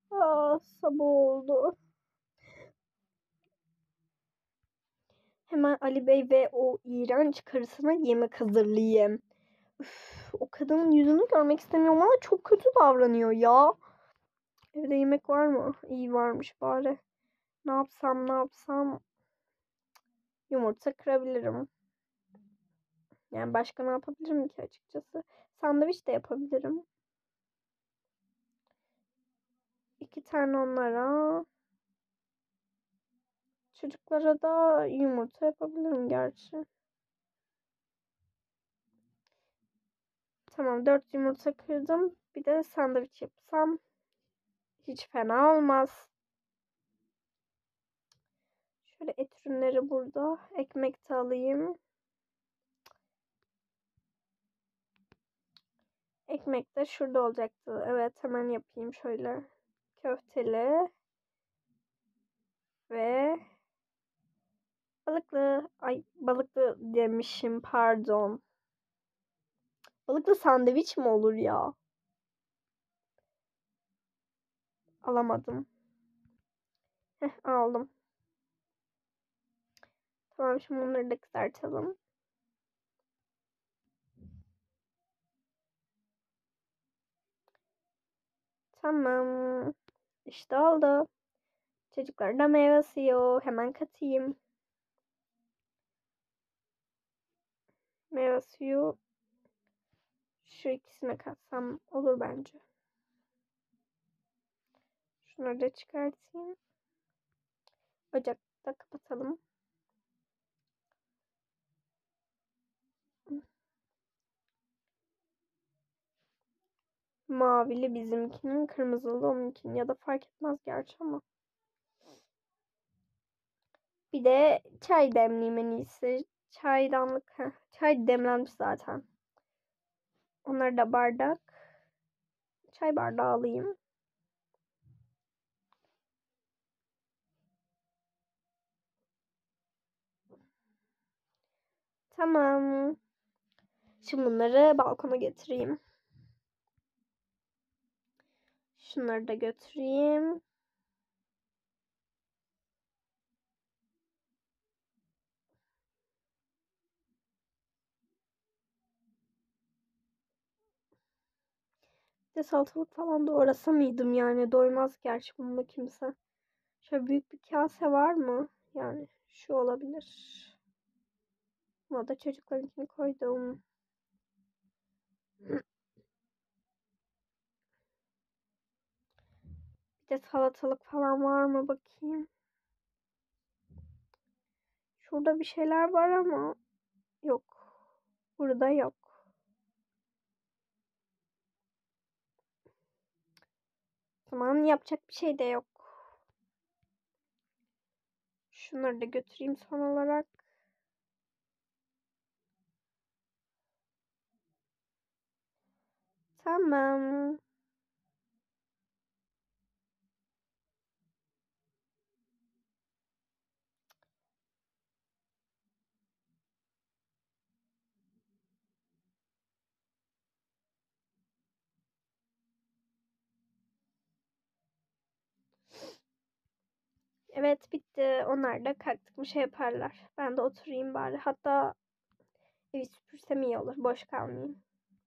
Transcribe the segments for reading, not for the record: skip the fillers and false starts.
Sabah oldu. Hemen Ali Bey ve o iğrenç karısına yemek hazırlayayım. Üf, o kadının yüzünü görmek istemiyorum ama çok kötü davranıyor ya. Evde yemek var mı? İyi varmış bari. Ne yapsam? Yumurta kırabilirim. Yani başka ne yapabilirim ki açıkçası? Sandviç de yapabilirim. 2 tane onlara. Çocuklara da yumurta yapabilirim gerçi. Tamam, 4 yumurta kırdım. Bir de sandviç yapsam hiç fena olmaz. Şöyle et ürünleri burada. Ekmek de alayım. Ekmek de şurada olacaktı. Evet, hemen yapayım şöyle. Köfteli ve balıklı. Ay, balıklı demişim, pardon. Balıklı sandviç mi olur ya? Alamadım. Aldım. Tamam, şimdi bunları da kızartalım. Tamam. İşte oldu. Çocuklar da meyve suyu. Hemen katayım. Meyve suyu şu ikisine katsam olur bence. Şunları da çıkartayım. Ocakta kapatalım. Mavili bizimkinin, kırmızılı onunkinin, ya da fark etmez gerçi ama. Bir de çay demleyeyim en iyisi. Çaydanlık. Çay demlenmiş zaten. Onları da bardak. Çay bardağı alayım. Tamam. Şimdi bunları balkona getireyim. Şunları da götüreyim. Bir de salatalık falan doğrasam mıydım yani? Doymaz gerçi bununla kimse. Şöyle büyük bir kase var mı? Yani şu olabilir. Buna da çocuklarınkini koydum. Bir de salatalık falan var mı bakayım. Şurada bir şeyler var ama yok. Burada yok. Tamam, yapacak bir şey de yok. Şunları da götüreyim son olarak. Tamam. Evet, bitti. Onlar da kalktık mı şey yaparlar. Ben de oturayım bari. Hatta evi süpürsem iyi olur. Boş kalmayayım.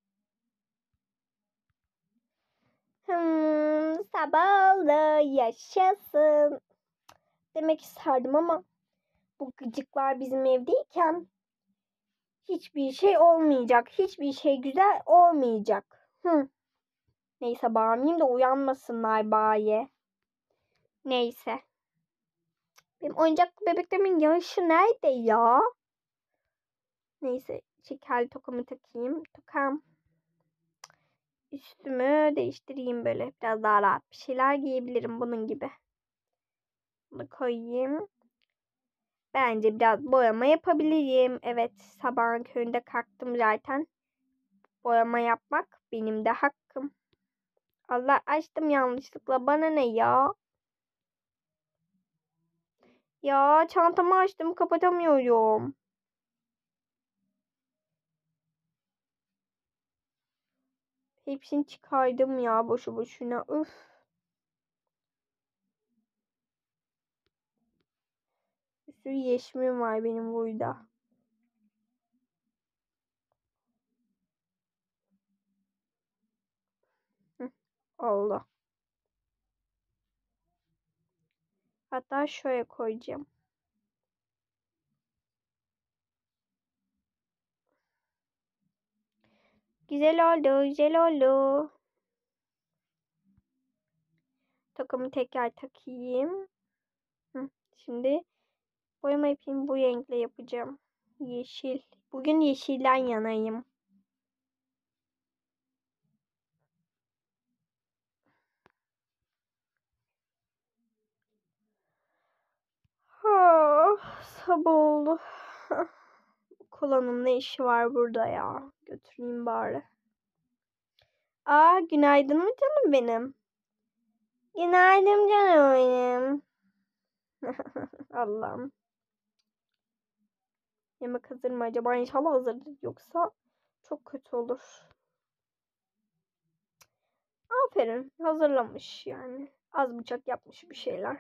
Sabah oldu. Yaşasın. Demek isterdim ama bu gıcıklar bizim evdeyken hiçbir şey olmayacak. Hiçbir şey güzel olmayacak. Neyse, bağırmayayım da uyanmasınlar bari. Neyse. Benim oyuncak bebeklerimin yaşı nerede ya? Neyse, şekerli tokamı takayım. Tokam. Üstümü değiştireyim böyle. Biraz daha rahat bir şeyler giyebilirim bunun gibi. Bunu koyayım. Bence biraz boyama yapabilirim. Evet, sabahın köründe kalktım zaten. Boyama yapmak benim de hakkım. Allah, açtım yanlışlıkla. Bana ne ya? Ya, çantamı açtım, kapatamıyorum. Hepsini çıkardım ya boşu boşuna. Üf. sürü yeşimim var benim burada. Oldu. Hatta şöyle koyacağım. Güzel oldu, güzel oldu. Tokamı tekrar takayım. Şimdi boyama ipimi bu renkle yapacağım. Yeşil. Bugün yeşilden yanayım. Sabah oldu. Kolanın ne işi var burada ya? Götüreyim bari. Günaydın mı canım benim? Günaydın canım benim. Allah'ım. Yemek hazır mı acaba? İnşallah hazırdır. Yoksa çok kötü olur. Aferin. Hazırlamış yani. Az bıçak yapmış bir şeyler.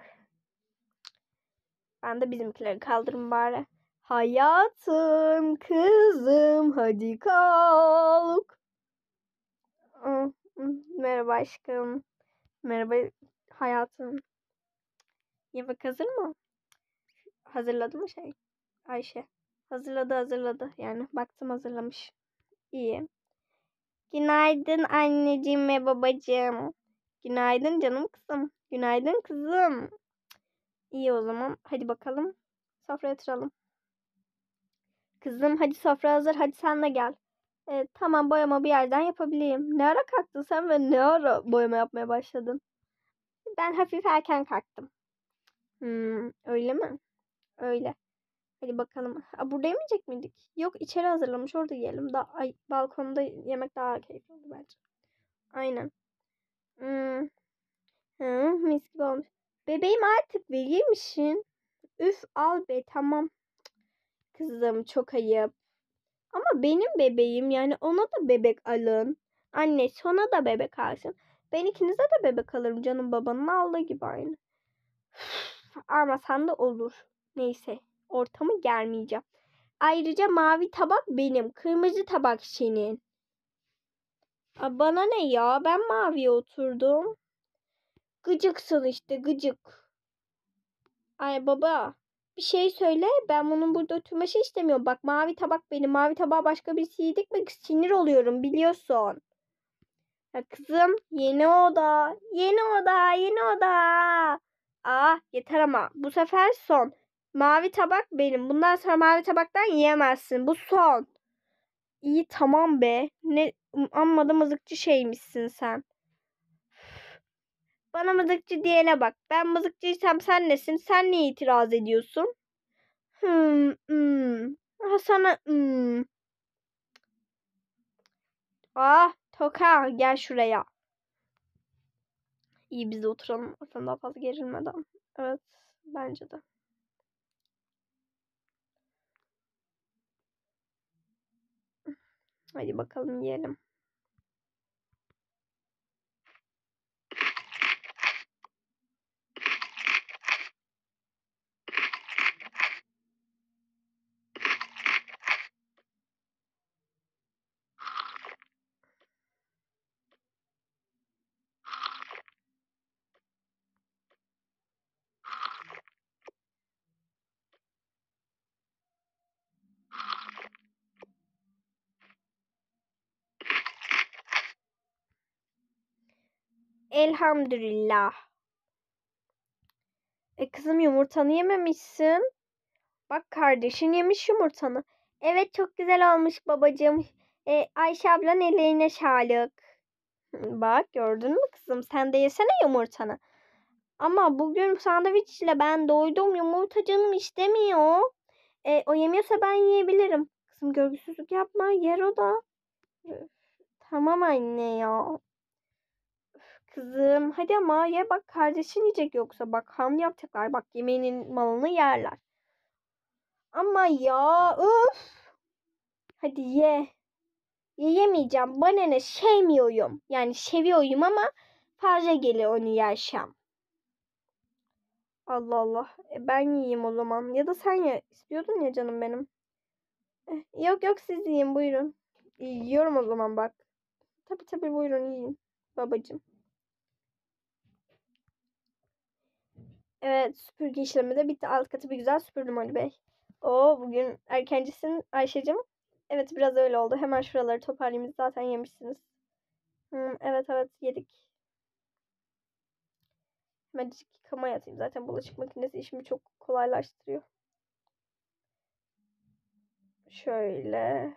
Ben de bizimkileri kaldırayım bari. Hayatım, kızım, hadi kalk. Merhaba aşkım. Merhaba hayatım. Yemek hazır mı? Hazırladı mı Ayşe? Hazırladı. Yani baktım hazırlamış. İyi. Günaydın anneciğim ve babacığım. Günaydın canım kızım. Günaydın kızım. İyi o zaman. Hadi bakalım. Sofraya yatıralım. Kızım hadi sofra hazır. Hadi sen de gel. Tamam boyama bir yerden yapabileyim. Ne ara kalktın sen ve ne ara boyama yapmaya başladın? Ben hafif erken kalktım. Öyle mi? Öyle. Hadi bakalım. Burada yemeyecek miydik? Yok içeri hazırlamış orada yiyelim. Balkonda yemek daha keyifli oldu bence. Aynen. Mis gibi olmuş. Bebeğim artık verir. Üf al be tamam. Kızım çok ayıp. Ama benim bebeğim yani ona da bebek alın. Annesi ona da bebek alsın. Ben ikinize de bebek alırım canım babanın aldığı gibi aynı. Ama sen de olur. Neyse ortamı germeyeceğim. Ayrıca mavi tabak benim. Kırmızı tabak senin. Bana ne ya? Ben maviye oturdum. Gıcıksın işte gıcık. Ay baba. Bir şey söyle. Ben bunun burada oturması istemiyorum. Bak mavi tabak benim. Mavi tabağı başka birisi yedik mi sinir oluyorum biliyorsun. Ya kızım yeni oda. Yeni oda. Yeni oda. Yeter ama. Bu sefer son. Mavi tabak benim. Bundan sonra mavi tabaktan yiyemezsin. Bu son. İyi tamam be. Ne amma da mızıkçı şeymişsin sen. Bana mızıkçı diyene bak. Ben mızıkçıysam sen nesin? Sen niye itiraz ediyorsun? Sana Toka gel şuraya. İyi biz de oturalım. Sen daha fazla gerilmeden. Evet bence de. Hadi bakalım yiyelim. Elhamdülillah. Kızım yumurtanı yememişsin. Bak kardeşin yemiş yumurtanı. Evet çok güzel olmuş babacığım. Ayşe ablan ellerine sağlık. Bak gördün mü kızım? Sen de yesene yumurtanı. Ama bugün sandviçle ben doydum. Yumurta canım istemiyor. O yemiyorsa ben yiyebilirim. Kızım görgüsüzlük yapma. Yer o da. Tamam anne ya. Kızım hadi ama ye bak kardeşin yiyecek yoksa bak ham yapacaklar. Bak yemeğinin malını yerler. Ama ya Hadi ye. Yiyemeyeceğim. Bana ne sevmiyorum. Yani seviyorum ama fazla geliyor onu yersem. Allah Allah. Ben yiyeyim o zaman. Ya da sen ye. İstiyordun ya canım benim. Yok yok siz yiyin buyurun. Yiyorum o zaman bak. Tabii tabii buyurun yiyin. Babacığım. Evet süpürge işlemi de bitti. Alt katı bir güzel süpürdüm Ali Bey. Oo bugün erkencisin Ayşe'cim. Evet biraz öyle oldu. Hemen şuraları toparlayayım. Zaten yemişsiniz. Evet evet yedik. Hemen yıkama yatayım. Zaten bulaşık makinesi işimi çok kolaylaştırıyor. Şöyle.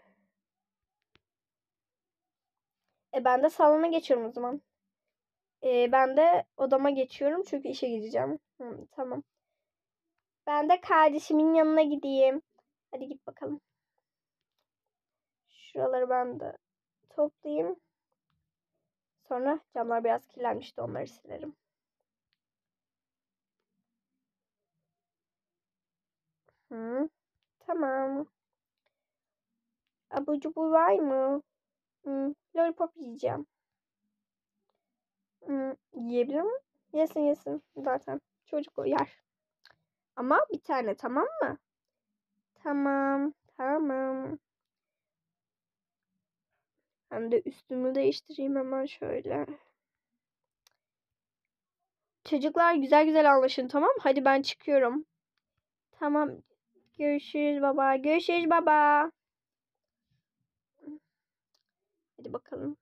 Ben de salona geçiyorum o zaman. Ben de odama geçiyorum çünkü işe gideceğim. Tamam. Ben de kardeşimin yanına gideyim. Hadi git bakalım. Şuraları ben de toplayayım. Sonra camlar biraz kirlenmişti. Onları silerim. Tamam. Abur cubur var mı? Lollipop yiyeceğim. Yiyebilir mi? Yesin yesin. Zaten çocuk o yer. Ama bir tane tamam mı? Tamam. Tamam. Hem de üstümü değiştireyim hemen şöyle. Çocuklar güzel güzel anlaşın tamam mı? Hadi ben çıkıyorum. Tamam. Görüşürüz baba. Görüşürüz baba. Hadi bakalım.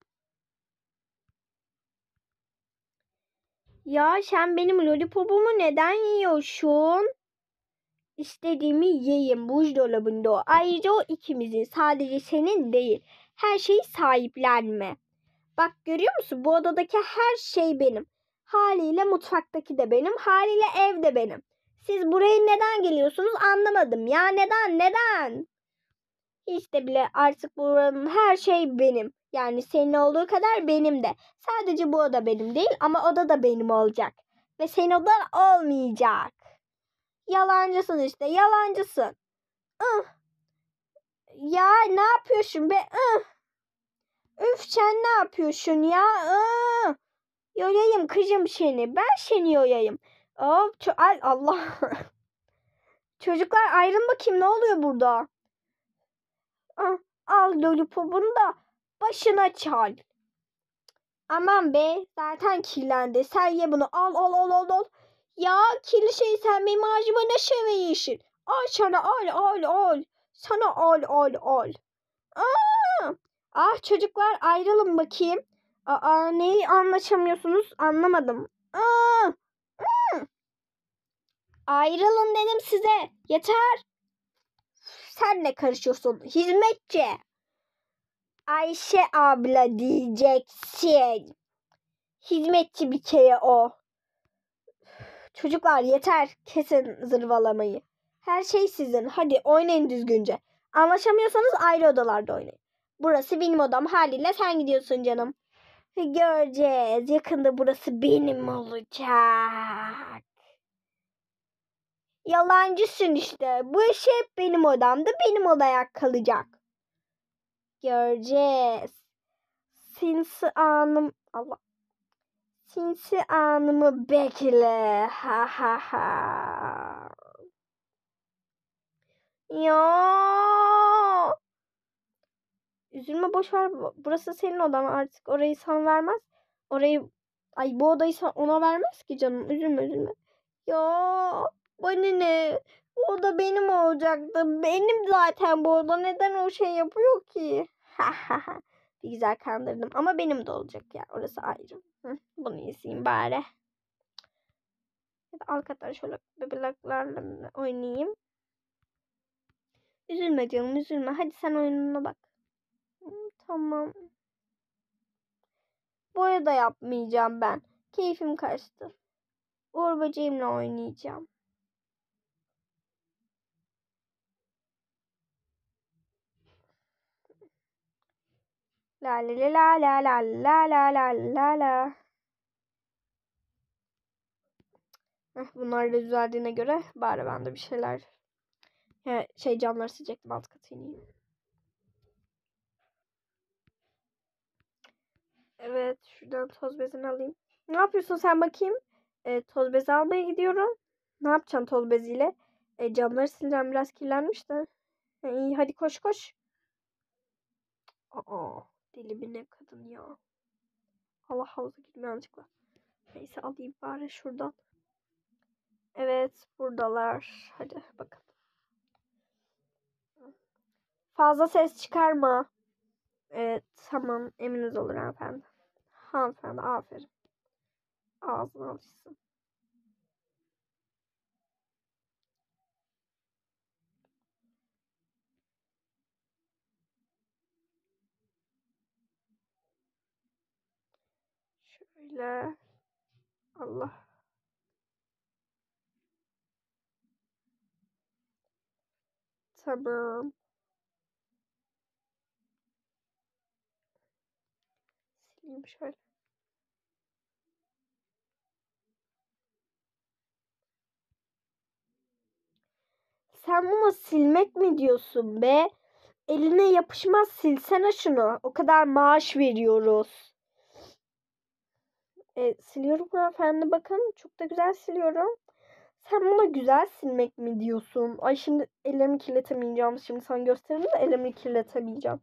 Ya sen benim lollipopumu neden yiyorsun? İstediğimi yiyeyim buzdolabında o. Ayrıca o ikimizin sadece senin değil. Her şeyi sahiplenme. Bak görüyor musun? Bu odadaki her şey benim. Haliyle mutfaktaki de benim. Haliyle ev de benim. Siz buraya neden geliyorsunuz anlamadım ya. Neden? Hiç de bile artık buranın her şey benim. Yani senin olduğu kadar benim de. Sadece bu oda benim değil ama oda da benim olacak. Ve senin odan olmayacak. Yalancısın işte yalancısın. Ih. Ya ne yapıyorsun be? Ih. Üf sen ne yapıyorsun ya? Ih. Yoyayım kızım seni. Ben seni yoyayım. Of, ay Allah. Çocuklar ayrılın bakayım ne oluyor burada? Ah, al lollipopunu da başına çal. Aman be zaten kirlendi. Sen ye bunu. Al. Ya kirli şey sen benim ağacıma ne şeveyiyorsun? Al sana al. Sana al. Aa! Ah çocuklar ayrılın bakayım. Neyi anlaşamıyorsunuz anlamadım. Ayrılın dedim size. Yeter. Sen ne karışıyorsun? Hizmetçi. Ayşe abla diyeceksin. Hizmetçi bir kere o. Çocuklar yeter. Kesin zırvalamayı. Her şey sizin. Hadi oynayın düzgünce. Anlaşamıyorsanız ayrı odalarda oynayın. Burası benim odam. Haliyle sen gidiyorsun canım. Göreceğiz. Yakında burası benim olacak. Yalancısın işte. Bu iş hep benim odamda. Benim odaya kalacak. Göreceğiz. Sinsi anım. Allah. Sinsi anımı bekle. Ha. Ya. Üzülme boş ver. Burası senin odan artık. Orayı sana vermez. Orayı bu odayı ona vermez ki canım. Üzülme. Ya bana ne? Bu oda benim olacaktı. Benim zaten bu oda. Neden o şey yapıyor ki? Bir güzel kandırdım. Ama benim de olacak ya. Orası ayrı. Bunu izleyeyim bari. Ya da arkadan şöyle bebeklerle oynayayım. Üzülme canım üzülme. Hadi sen oyununa bak. Tamam. Boya da yapmayacağım ben. Keyfim kaçtı. Uğur böceğimle oynayacağım. La la la la la la la la la la. Bunlar da düzeldiğine göre bari ben de bir şeyler camları silecektim alt katı ineyim. Evet şuradan toz bezini alayım. Ne yapıyorsun sen bakayım? Toz bezi almaya gidiyorum. Ne yapacaksın toz beziyle? Camları sileceğim, biraz kirlenmiş de. İyi hadi koş koş. Aa, deli bir ne kadın ya. Allah havuza gitme yanlışlıkla. Neyse alayım bari şuradan. Evet buradalar. Hadi bakalım. Fazla ses çıkarma. Evet tamam, eminiz olur hanımefendi. Hanımefendi aferin. Ağzına alışsın. Şöyle. Allah. Tamam. Sileyim şöyle. Sen buna silmek mi diyorsun be? Eline yapışmaz, silsene şunu. O kadar maaş veriyoruz. Siliyorum hanımefendi, bakın. Çok da güzel siliyorum. Sen buna güzel silmek mi diyorsun? Ay şimdi ellerimi kirletemeyeceğim. Şimdi sana gösteririm de ellerimi kirletemeyeceğim.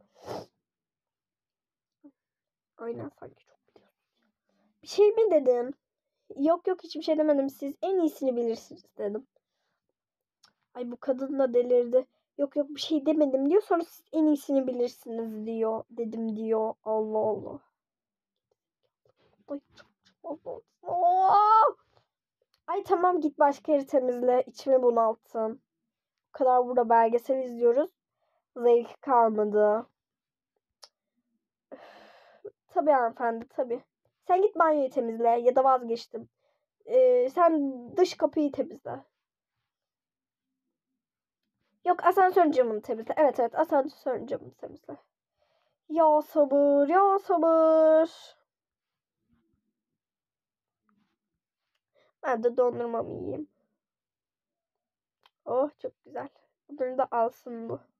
Aynen sanki çok biliyorum. Bir şey mi dedim? Yok yok, hiçbir şey demedim. Siz en iyisini bilirsiniz dedim. Ay bu kadın da delirdi. Yok yok, bir şey demedim diyor. Sonra siz en iyisini bilirsiniz diyor. Dedim diyor. Allah Allah. Ay, Allah Allah. Ay tamam, git başka yeri temizle. İçimi bunalttın. Bu kadar burada belgesel izliyoruz. Zevki kalmadı. Tabii hanımefendi tabii. Sen git banyoyu temizle ya da vazgeçtim. Sen dış kapıyı temizle. Yok, asansörün camını temizle. Evet evet, asansörün camını temizle. Ya sabır ya sabır. Ben de dondurmamı yiyeyim. Oh çok güzel. Bunu da alsın bu.